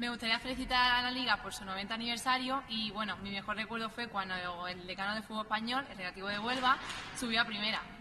Me gustaría felicitar a la Liga por su 90 aniversario y, bueno, mi mejor recuerdo fue cuando el decano de fútbol español, el Recreativo de Huelva, subió a primera.